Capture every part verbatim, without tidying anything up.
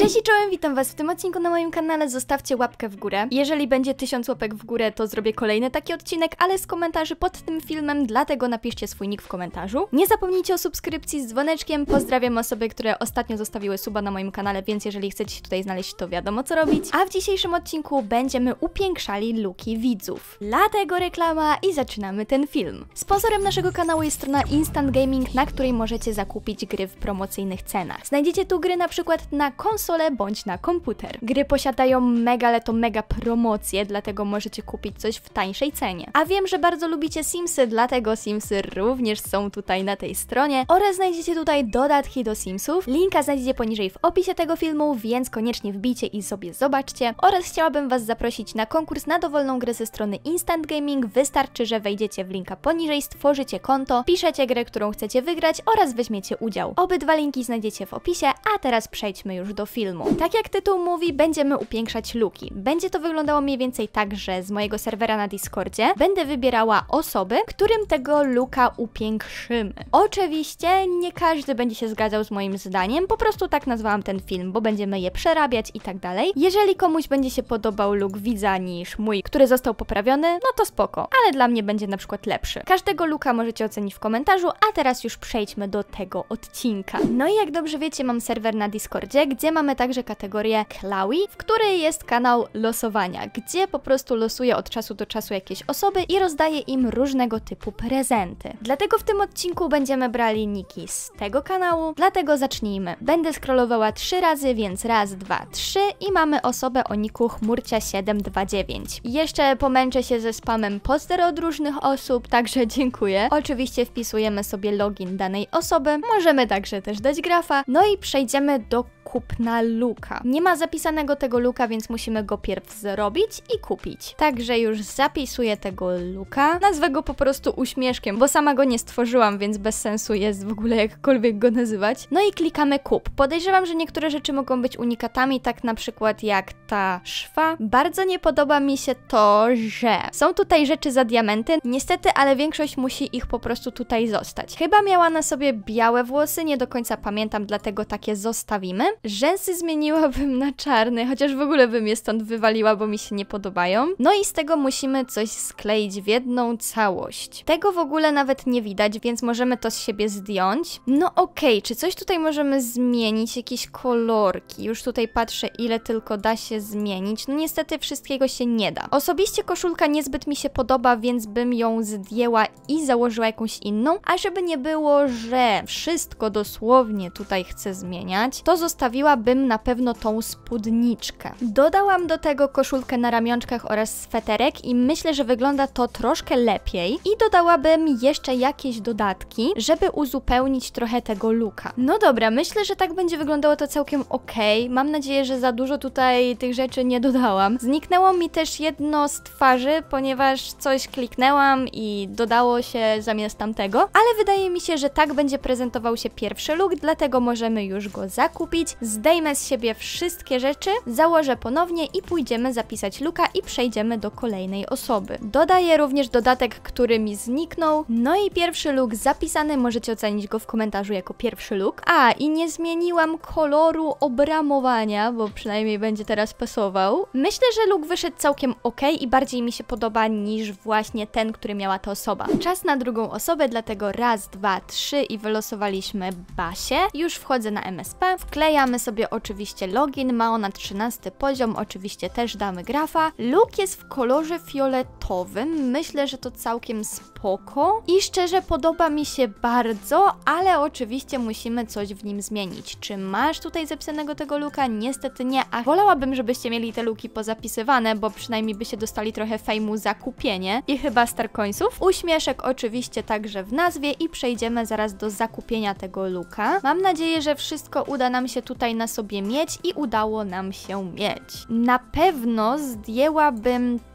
Cześć i czołem, witam was w tym odcinku na moim kanale, zostawcie łapkę w górę. Jeżeli będzie tysiąc łapek w górę, to zrobię kolejny taki odcinek, ale z komentarzy pod tym filmem, dlatego napiszcie swój nick w komentarzu. Nie zapomnijcie o subskrypcji z dzwoneczkiem, pozdrawiam osoby, które ostatnio zostawiły suba na moim kanale, więc jeżeli chcecie się tutaj znaleźć, to wiadomo co robić. A w dzisiejszym odcinku będziemy upiększali luki widzów. Dlatego reklama i zaczynamy ten film. Sponsorem naszego kanału jest strona Instant Gaming, na której możecie zakupić gry w promocyjnych cenach. Znajdziecie tu gry na przykład na konsolę bądź na komputer. Gry posiadają mega, ale to mega promocje, dlatego możecie kupić coś w tańszej cenie. A wiem, że bardzo lubicie Simsy, dlatego Simsy również są tutaj na tej stronie oraz znajdziecie tutaj dodatki do Simsów. Linka znajdziecie poniżej w opisie tego filmu, więc koniecznie wbijcie i sobie zobaczcie. Oraz chciałabym was zaprosić na konkurs na dowolną grę ze strony Instant Gaming. Wystarczy, że wejdziecie w linka poniżej, stworzycie konto, piszecie grę, którą chcecie wygrać oraz weźmiecie udział. Obydwa linki znajdziecie w opisie, a teraz przejdźmy już do filmu. Tak jak tytuł mówi, będziemy upiększać luki. Będzie to wyglądało mniej więcej tak, że z mojego serwera na Discordzie będę wybierała osoby, którym tego luka upiększymy. Oczywiście nie każdy będzie się zgadzał z moim zdaniem, po prostu tak nazwałam ten film, bo będziemy je przerabiać i tak dalej. Jeżeli komuś będzie się podobał luk widza niż mój, który został poprawiony, no to spoko, ale dla mnie będzie na przykład lepszy. Każdego luka możecie ocenić w komentarzu, a teraz już przejdźmy do tego odcinka. No i jak dobrze wiecie, mam serwer na Discordzie, gdzie mamy także kategorię Klawi, w której jest kanał losowania, gdzie po prostu losuję od czasu do czasu jakieś osoby i rozdaję im różnego typu prezenty. Dlatego w tym odcinku będziemy brali niki z tego kanału, dlatego zacznijmy. Będę scrollowała trzy razy, więc raz, dwa, trzy i mamy osobę o niku chmurcia siedem dwa dziewięć. Jeszcze pomęczę się ze spamem poster od różnych osób, także dziękuję. Oczywiście wpisujemy sobie login danej osoby, możemy także też dać grafa, no i przejdziemy do kupna luka. Nie ma zapisanego tego luka, więc musimy go pierw zrobić i kupić. Także już zapisuję tego luka. Nazwę go po prostu uśmieszkiem, bo sama go nie stworzyłam, więc bez sensu jest w ogóle jakkolwiek go nazywać. No i klikamy kup. Podejrzewam, że niektóre rzeczy mogą być unikatami, tak na przykład jak ta szwa. Bardzo nie podoba mi się to, że są tutaj rzeczy za diamenty. Niestety, ale większość musi ich po prostu tutaj zostać. Chyba miała na sobie białe włosy, nie do końca pamiętam, dlatego takie zostawimy. Rzęsy zmieniłabym na czarne, chociaż w ogóle bym je stąd wywaliła, bo mi się nie podobają. No i z tego musimy coś skleić w jedną całość. Tego w ogóle nawet nie widać, więc możemy to z siebie zdjąć. No okej, okay, czy coś tutaj możemy zmienić? Jakieś kolorki. Już tutaj patrzę, ile tylko da się zmienić. No niestety wszystkiego się nie da. Osobiście koszulka niezbyt mi się podoba, więc bym ją zdjęła i założyła jakąś inną. A żeby nie było, że wszystko dosłownie tutaj chcę zmieniać, to zostawiłabym na pewno tą spódniczkę. Dodałam do tego koszulkę na ramionczkach oraz sweterek i myślę, że wygląda to troszkę lepiej. I dodałabym jeszcze jakieś dodatki, żeby uzupełnić trochę tego looka. No dobra, myślę, że tak będzie wyglądało to całkiem okej. Mam nadzieję, że za dużo tutaj tych rzeczy nie dodałam. Zniknęło mi też jedno z twarzy, ponieważ coś kliknęłam i dodało się zamiast tamtego, ale wydaje mi się, że tak będzie prezentował się pierwszy look, dlatego możemy już go zakupić. Zdejmę z siebie wszystkie rzeczy, założę ponownie i pójdziemy zapisać luka i przejdziemy do kolejnej osoby. Dodaję również dodatek, który mi zniknął. No i pierwszy look zapisany, możecie ocenić go w komentarzu jako pierwszy look. A, i nie zmieniłam koloru obramowania, bo przynajmniej będzie teraz pasował. Myślę, że look wyszedł całkiem ok i bardziej mi się podoba niż właśnie ten, który miała ta osoba. Czas na drugą osobę, dlatego raz, dwa, trzy i wylosowaliśmy Basię. Już wchodzę na M S P, wklejamy sobie oczywiście login, ma ona trzynasty poziom, oczywiście też damy grafa. Look jest w kolorze fioletowym, myślę, że to całkiem spoko i szczerze podoba mi się bardzo, ale oczywiście musimy coś w nim zmienić. Czy masz tutaj zapisanego tego looka? Niestety nie, a wolałabym, żebyście mieli te looki pozapisywane, bo przynajmniej by się dostali trochę fejmu za kupienie i chyba starcoinsów. Uśmieszek oczywiście także w nazwie i przejdziemy zaraz do zakupienia tego looka. Mam nadzieję, że wszystko uda nam się tutaj na sobie mieć i udało nam się mieć. Na pewno zdjęłabym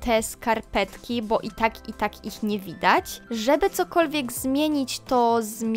te skarpetki, bo i tak, i tak ich nie widać. Żeby cokolwiek zmienić, to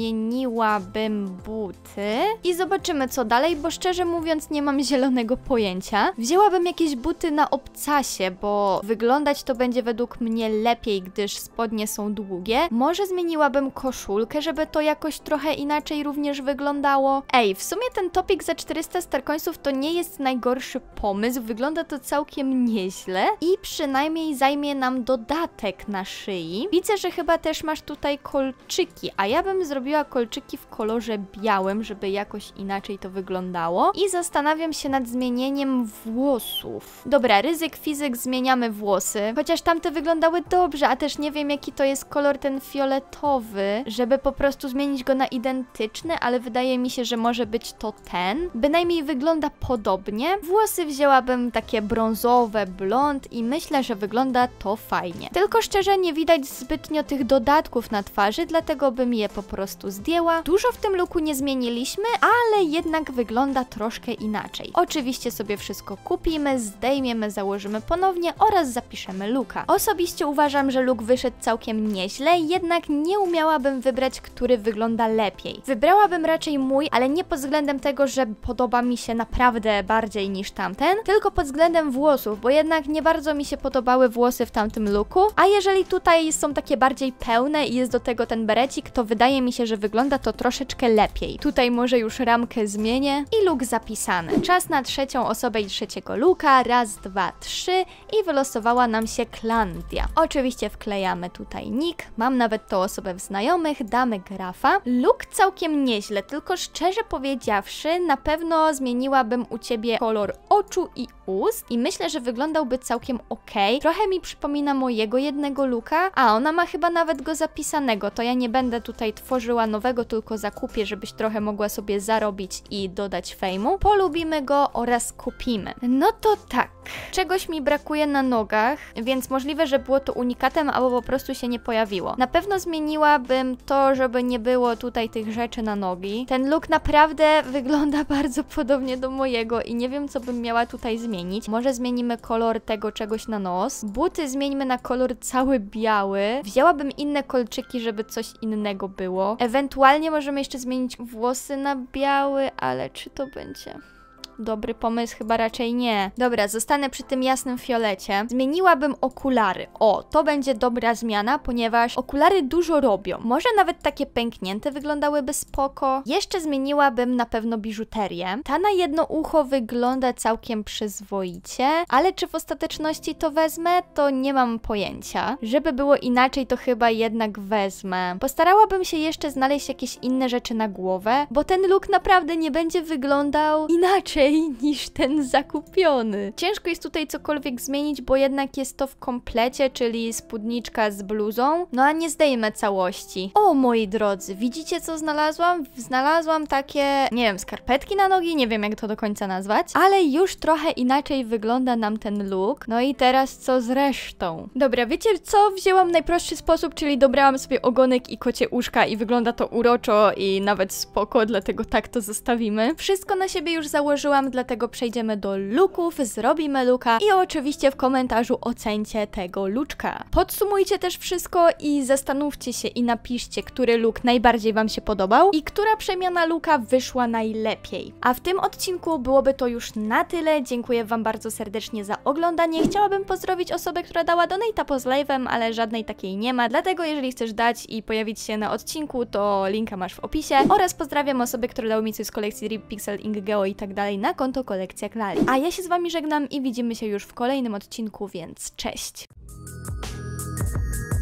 zmieniłabym buty i zobaczymy co dalej, bo szczerze mówiąc nie mam zielonego pojęcia. Wzięłabym jakieś buty na obcasie, bo wyglądać to będzie według mnie lepiej, gdyż spodnie są długie. Może zmieniłabym koszulkę, żeby to jakoś trochę inaczej również wyglądało. Ej, w sumie ten topik za czterysta starcoinsów to nie jest najgorszy pomysł, wygląda to całkiem nieźle i przynajmniej zajmie nam dodatek na szyi. Widzę, że chyba też masz tutaj kolczyki, a ja bym zrobiła kolczyki w kolorze białym, żeby jakoś inaczej to wyglądało i zastanawiam się nad zmienieniem włosów. Dobra, ryzyk fizyk, zmieniamy włosy, chociaż tamte wyglądały dobrze, a też nie wiem jaki to jest kolor ten fioletowy, żeby po prostu zmienić go na identyczny, ale wydaje mi się, że może być to ten. Bynajmniej wygląda podobnie. Włosy wzięłabym takie brązowe, blond i myślę, że wygląda to fajnie. Tylko szczerze nie widać zbytnio tych dodatków na twarzy, dlatego bym je po prostu zdjęła. Dużo w tym looku nie zmieniliśmy, ale jednak wygląda troszkę inaczej. Oczywiście sobie wszystko kupimy, zdejmiemy, założymy ponownie oraz zapiszemy looka. Osobiście uważam, że look wyszedł całkiem nieźle, jednak nie umiałabym wybrać, który wygląda lepiej. Wybrałabym raczej mój, ale nie pod względem tego, że podoba mi się naprawdę bardziej niż tamten, tylko pod względem włosów, bo jednak nie bardzo mi się podobały włosy w tamtym looku, a jeżeli tutaj są takie bardziej pełne i jest do tego ten berecik, to wydaje mi się, że wygląda to troszeczkę lepiej. Tutaj może już ramkę zmienię i look zapisany. Czas na trzecią osobę i trzeciego looka. Raz, dwa, trzy i wylosowała nam się Klandia. Oczywiście wklejamy tutaj nick, mam nawet tą osobę w znajomych, damy grafa. Look całkiem nieźle, tylko szczerze powiedziawszy, na pewno zmieniłabym u ciebie kolor oczu i ust i myślę, że wyglądałby całkiem ok. Trochę mi przypomina mojego jednego looka, a ona ma chyba nawet go zapisanego, to ja nie będę tutaj tworzyła nowego, tylko zakupię, żebyś trochę mogła sobie zarobić i dodać fejmu. Polubimy go oraz kupimy. No to tak, czegoś mi brakuje na nogach, więc możliwe, że było to unikatem, albo po prostu się nie pojawiło. Na pewno zmieniłabym to, żeby nie było tutaj tych rzeczy na nogi. Ten look naprawdę wygląda bardzo podobnie do mojego i nie wiem, co bym miała tutaj zmienić. Może zmienimy kolor tego czegoś na nos. Buty zmieńmy na kolor cały biały. Wzięłabym inne kolczyki, żeby coś innego było. Ewentualnie możemy jeszcze zmienić włosy na biały, ale czy to będzie dobry pomysł? Chyba raczej nie. Dobra, zostanę przy tym jasnym fiolecie. Zmieniłabym okulary. O, to będzie dobra zmiana, ponieważ okulary dużo robią. Może nawet takie pęknięte wyglądałyby spoko. Jeszcze zmieniłabym na pewno biżuterię. Ta na jedno ucho wygląda całkiem przyzwoicie, ale czy w ostateczności to wezmę, to nie mam pojęcia. Żeby było inaczej, to chyba jednak wezmę. Postarałabym się jeszcze znaleźć jakieś inne rzeczy na głowę, bo ten look naprawdę nie będzie wyglądał inaczej niż ten zakupiony. Ciężko jest tutaj cokolwiek zmienić, bo jednak jest to w komplecie, czyli spódniczka z bluzą, no a nie zdejmę całości. O, moi drodzy, widzicie co znalazłam? Znalazłam takie, nie wiem, skarpetki na nogi, nie wiem jak to do końca nazwać, ale już trochę inaczej wygląda nam ten look. No i teraz co z resztą? Dobra, wiecie co? Wzięłam najprostszy sposób, czyli dobrałam sobie ogonek i kocie uszka i wygląda to uroczo i nawet spoko, dlatego tak to zostawimy. Wszystko na siebie już założyłam, dlatego przejdziemy do looków, zrobimy looka i oczywiście w komentarzu ocencie tego luczka. Podsumujcie też wszystko i zastanówcie się i napiszcie, który look najbardziej wam się podobał i która przemiana looka wyszła najlepiej. A w tym odcinku byłoby to już na tyle. Dziękuję wam bardzo serdecznie za oglądanie. Chciałabym pozdrowić osobę, która dała donate'a poza live'em, ale żadnej takiej nie ma, dlatego jeżeli chcesz dać i pojawić się na odcinku, to linka masz w opisie. Oraz pozdrawiam osoby, które dały mi coś z kolekcji Drip, Pixel, Ingeo i tak dalej na konto Kolekcja Klali. A ja się z wami żegnam i widzimy się już w kolejnym odcinku, więc cześć!